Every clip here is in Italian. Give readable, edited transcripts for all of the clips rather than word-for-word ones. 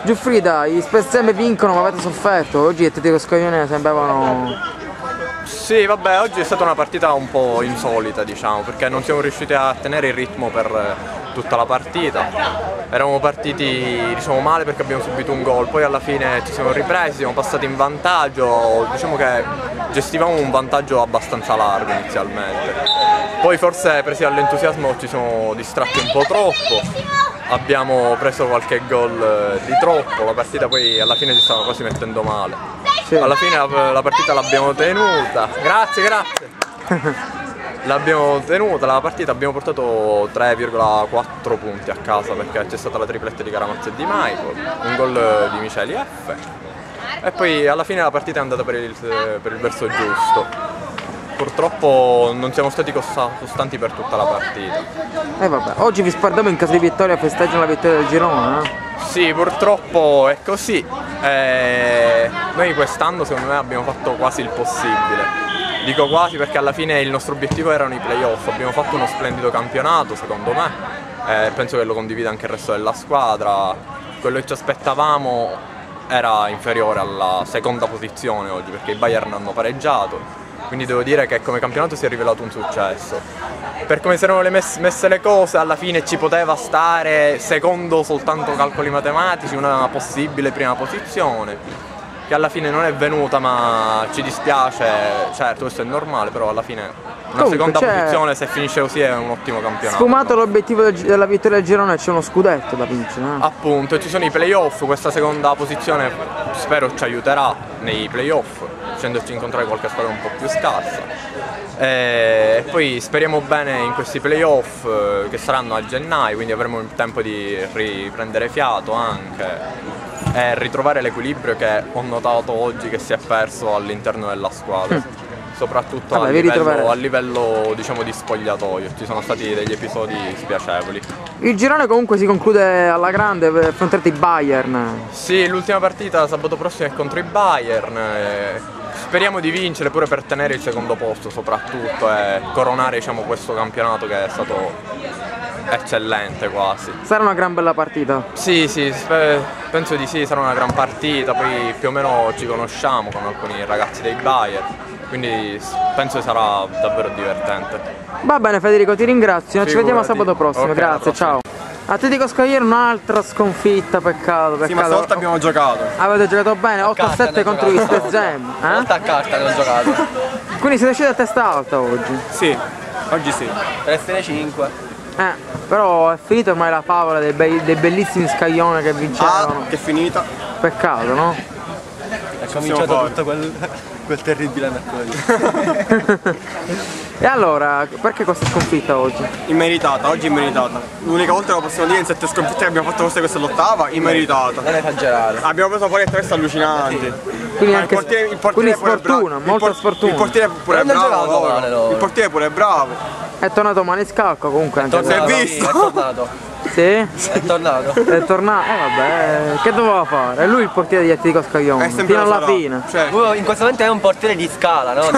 Giuffrida, i Spezia vincono ma avete sofferto, oggi Atletico Scaglione sembravano... Sì, vabbè, oggi è stata una partita un po' insolita, diciamo, perché non siamo riusciti a tenere il ritmo per tutta la partita. Eravamo partiti, diciamo, male perché abbiamo subito un gol, poi alla fine ci siamo ripresi, siamo passati in vantaggio, diciamo che gestivamo un vantaggio abbastanza largo inizialmente. Poi forse presi dall'entusiasmo ci siamo distratti un po' troppo, abbiamo preso qualche gol di troppo, la partita poi alla fine ci stava quasi mettendo male. Sì. Alla fine la partita l'abbiamo tenuta, grazie. L'abbiamo tenuta la partita, abbiamo portato 3,4 punti a casa perché c'è stata la tripletta di Caramazzo e di Michael, un gol di Miceli F e poi alla fine la partita è andata per il verso giusto. Purtroppo non siamo stati costanti per tutta la partita. Vabbè, oggi vi spardiamo in caso di vittoria, festeggiano la vittoria del girone, Sì, purtroppo è così. Noi quest'anno secondo me abbiamo fatto quasi il possibile. Dico quasi perché alla fine il nostro obiettivo erano i playoff, abbiamo fatto uno splendido campionato secondo me, penso che lo condivida anche il resto della squadra, quello che ci aspettavamo era inferiore alla seconda posizione oggi perché i Bayern hanno pareggiato. Quindi devo dire che come campionato si è rivelato un successo. Per come si erano messe le cose, alla fine ci poteva stare, secondo soltanto calcoli matematici, una possibile prima posizione, che alla fine non è venuta, ma ci dispiace, certo questo è normale, però alla fine una seconda posizione se finisce così è un ottimo campionato. Sfumato l'obiettivo della vittoria del girone, c'è uno scudetto da vincere. Appunto, ci sono i playoff, questa seconda posizione spero ci aiuterà nei playoff, facendoci incontrare qualche squadra un po' più scarsa. E poi speriamo bene in questi playoff che saranno a gennaio, quindi avremo il tempo di riprendere fiato anche e ritrovare l'equilibrio che ho notato oggi che si è perso all'interno della squadra. Soprattutto a livello diciamo di spogliatoio, ci sono stati degli episodi spiacevoli. Il girone comunque si conclude alla grande, affronterete i Bayern. Sì, l'ultima partita sabato prossimo è contro i Bayern. Speriamo di vincere pure per tenere il secondo posto soprattutto e coronare diciamo, questo campionato che è stato eccellente quasi. Sarà una gran bella partita? Sì, penso di sì, sarà una gran partita, poi più o meno ci conosciamo con alcuni ragazzi dei Bayern, quindi penso sarà davvero divertente. Va bene Federico, ti ringrazio, ci vediamo sabato prossimo, Okay, grazie, ciao. Atletico Scagliere un'altra sconfitta, peccato. Sì, ma stavolta abbiamo giocato. Avete giocato bene, 8-7 contro gli Spezia. Stavolta a carta abbiamo giocato. Quindi siete usciti a testa alta oggi? Sì, oggi sì. Per essere 5. Però è finita ormai la favola dei bellissimi Scaglione che vincevano. Che è finita. Peccato, no? È cominciato tutto quel terribile mercoledì. E allora, perché questa sconfitta oggi? Immeritata, oggi immeritata. L'unica volta che lo possiamo dire in 7 sconfitte che abbiamo fatto forse questa è l'8ª, immeritata. Non esagerare. Abbiamo preso fuori attraverso allucinanti. Quindi anche quindi sfortuna, molta sfortuna. Il portiere pure è bravo. Il portiere pure è bravo. È tornato Maniscalco comunque. Si è visto? È tornato. Sì? È tornato. È tornato. Vabbè, che doveva fare? È lui il portiere di Atletico Scaglione, fino alla fine. Cioè, in questo momento è un portiere di scala, no?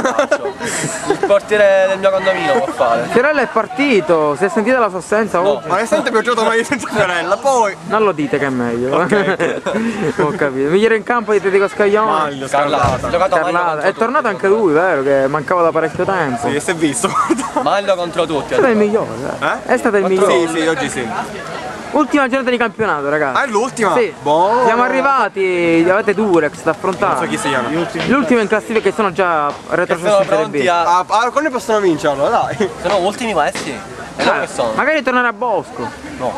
Il portiere del mio condominio può fare. Fiorella è partito, si è sentita la sua assenza oggi? Ma nel abbiamo giocato mai senza Fiorella, poi... Non lo dite che è meglio. Okay. Ho capito. Migliore in campo di Atletico Scaglione? Maglio, Scarlata. È tornato anche lui, vero? Che mancava da parecchio tempo. Sì, si è visto. Maglio contro tutti. È stato il migliore, È stato il migliore. Sì, oggi sì. Ultima giornata di campionato, ragazzi. Ah, è l'ultima? Sì. Boh. Siamo arrivati, avete Durex da affrontare. Non so chi siano. L'ultimo in classifica che sono già retrocessi in Serie B. Quando possono vincere allora, dai. Sono ultimi questi? E loro che sono? Magari tornare a Bosco. No.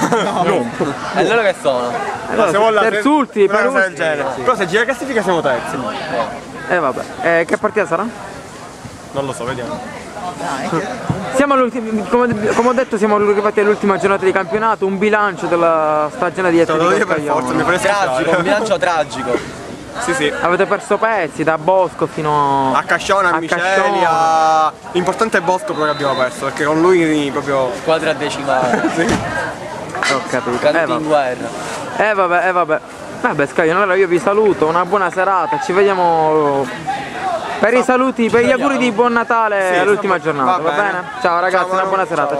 E loro che sono? Allora, terzultimi, una cosa del genere. Sì. Però se gira classifica siamo terzi. Vabbè. Che partita sarà? Non lo so, vediamo. Siamo come ho detto, siamo arrivati all'ultima giornata di campionato, un bilancio della stagione di Atletico Scaglione. Tragico, un bilancio tragico. Sì. Avete perso pezzi da Bosco fino a Cascione, a Miceli, l'importante è Bosco però che abbiamo perso, perché con lui proprio... Squadra decimale. Sì. Ho capito. Canti in guerra. Vabbè Scaglione, allora io vi saluto, una buona serata, ci vediamo per i saluti, per gli auguri di buon Natale all'ultima giornata, va bene? Ciao ragazzi, una buona serata.